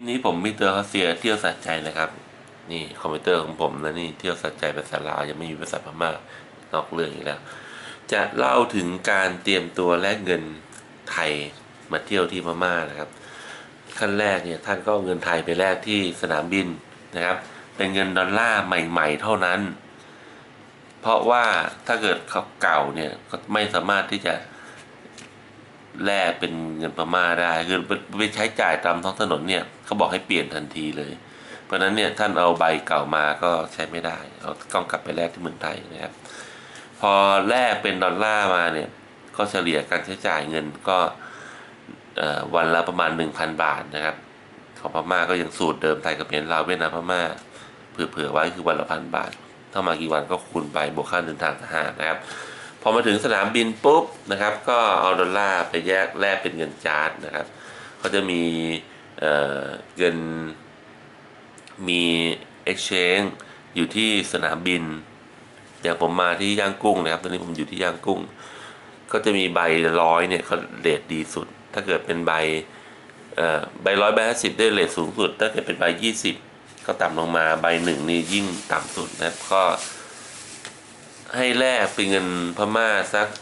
นี่ผมมิสเตอร์คอสเซียเที่ยวสัจใจนะครับนี่คอมพิวเตอร์ของผมแล้วนี่เที่ยวสัจใจภาษาลาวยังไม่มีภาษาพม่านอกเรื่องอีกแล้วจะเล่าถึงการเตรียมตัวแลกเงินไทยมาเที่ยวที่พม่านะครับขั้นแรกเนี่ยท่านก็เอาเงินไทยไปแลกที่สนามบินนะครับเป็นเงินดอลลาร์ใหม่ๆเท่านั้นเพราะว่าถ้าเกิดเขาเก่าเนี่ยก็ไม่สามารถที่จะแลกเป็นเงินพม่าได้คือไปใช้จ่ายตามท้องถนนเนี่ยเขาบอกให้เปลี่ยนทันทีเลยเพราะนั้นเนี่ยท่านเอาใบเก่ามาก็ใช้ไม่ได้เราต้องกลับไปแลกที่เมืองไทยนะครับพอแลกเป็นดอลลาร์มาเนี่ยก็เฉลี่ยการใช้จ่ายเงินก็วันละประมาณ 1,000 บาทนะครับของพม่าก็ยังสูตรเดิมไทยกับเมียนลาวเวียดนามพม่าเผื่อไว้คือวันละ 1,000 บาทถ้ามากี่วันก็คูณไปบวกค่าเดินทางทหารนะครับพอมาถึงสนามบินปุ๊บนะครับก็เอาดอลลาร์ไปแยกแลกเป็นเงินจาร์ดนะครับเขาจะมีเงินมี exchange อยู่ที่สนามบินอย่างผมมาที่ย่างกุ้งนะครับตอนนี้ผมอยู่ที่ย่างกุ้งก็จะมีใบ100เนี่ยเขาเรทดีสุดถ้าเกิดเป็นใบ100ใบ50ได้เรทสูงสุดถ้าเกิดเป็นใบ20ก็ต่ำลงมาใบ1นี่ยิ่งต่ำสุดนะครับก็ให้แลกเป็นเงินพม่าสัก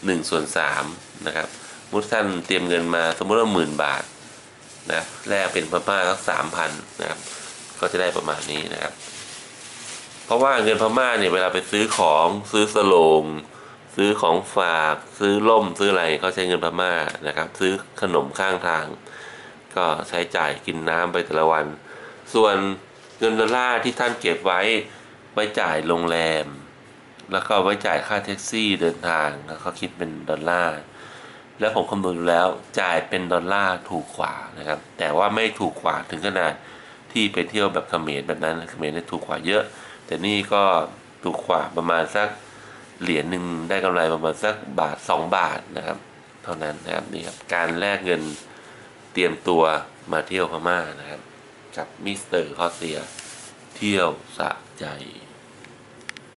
1/3นะครับมุดท่านเตรียมเงินมาสมมติว่า10,000 บาทนะแลกเป็นพม่าสัก 3,000 นะครับก็จะได้ประมาณนี้นะครับเพราะว่าเงินพม่าเนี่ยเวลาไปซื้อของซื้อสโลงซื้อของฝากซื้อล่มซื้ออะไรเขาใช้เงินพม่านะครับซื้อขนมข้างทางก็ใช้จ่ายกินน้ำไปแต่ละวันส่วนเงินดอลลาร์ที่ท่านเก็บไว้จ่ายโรงแรมแล้วก็ไว้จ่ายค่าแท็กซี่เดินทางแล้วเขาคิดเป็นดอลลาร์แล้วผมคำนวณดูแล้วจ่ายเป็นดอลลาร์ถูกกว่านะครับแต่ว่าไม่ถูกกว่าถึงขนาดที่ไปเที่ยวแบบเขมรแบบนั้นเขมรเนี่ยถูกกว่าเยอะแต่นี่ก็ถูกกว่าประมาณสักเหรียญหนึ่งได้กำไรประมาณสักบาท2 บาทนะครับเท่านั้นนะครับนี่ครับการแลกเงินเตรียมตัวมาเที่ยวพม่านะครับกับมิสเตอร์คอสเซียเที่ยวสะใจ